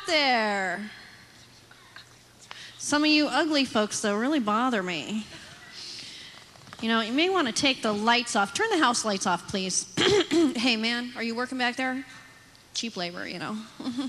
there. Some of you ugly folks, though, really bother me. You know, you may want to take the lights off. Turn the house lights off, please. Hey, man, are you working back there? Cheap labor, you know.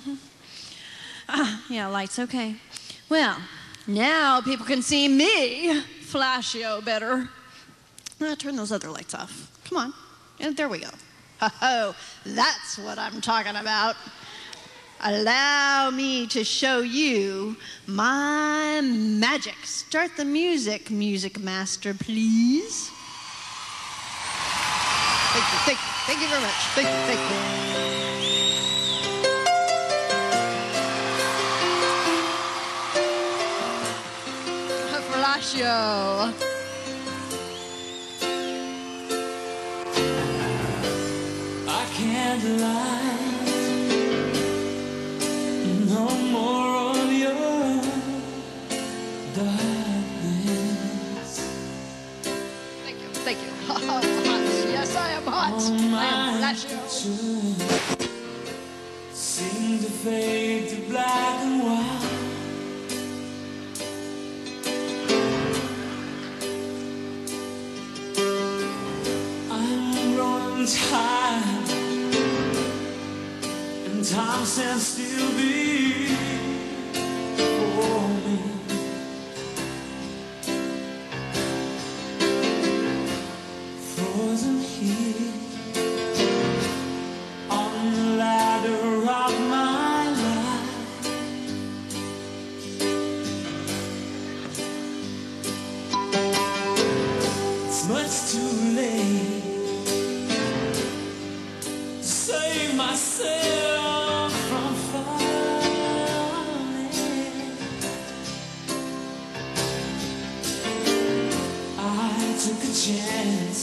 Yeah, lights, okay. Well, now people can see me, Flashio, better. Turn those other lights off. Come on. And there we go. Oh, that's what I'm talking about. Allow me to show you my magic. Start the music, music master, please. Thank you very much. Thank you. Flashio. I can't lie. No more of your darkness. Thank you. Oh, hot. Yes, I am hot. I am Flashio. Seem to fade to black and white. I'm growing tired, and time stands still before me. Frozen here on the ladder of my life. It's much too late to save myself from falling. I took a chance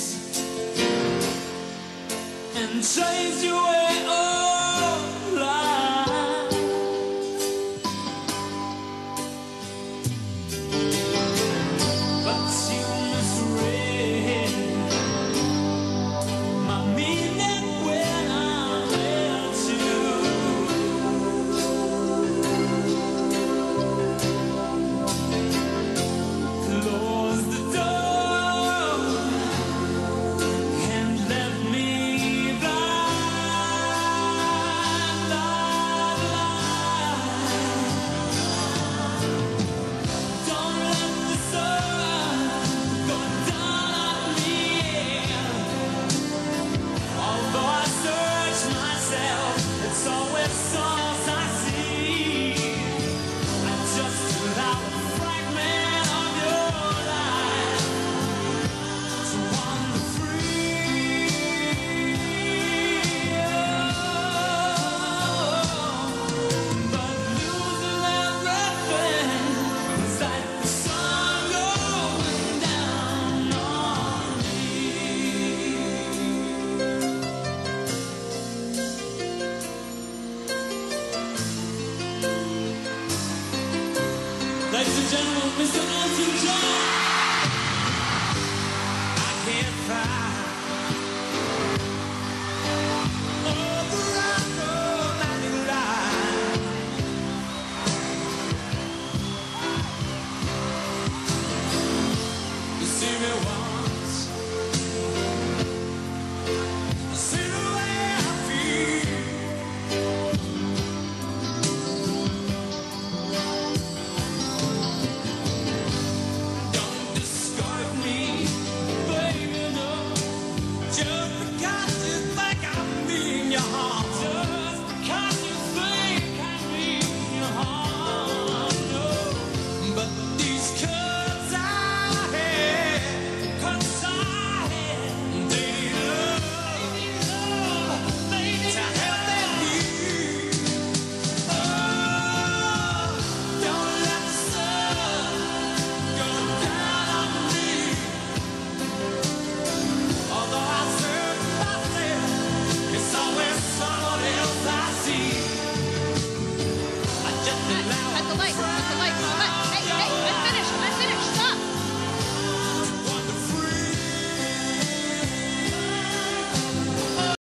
and chased you away all life. But you misread my meaning when I met you. Close the door and left me blind. Don't let the sun go down on me. Although I search myself, it's always songs I see. I just allow a fragment of your life to wander free. But losing everything was like the sun going down on me. Ladies and gentlemen, Mr. Elton John.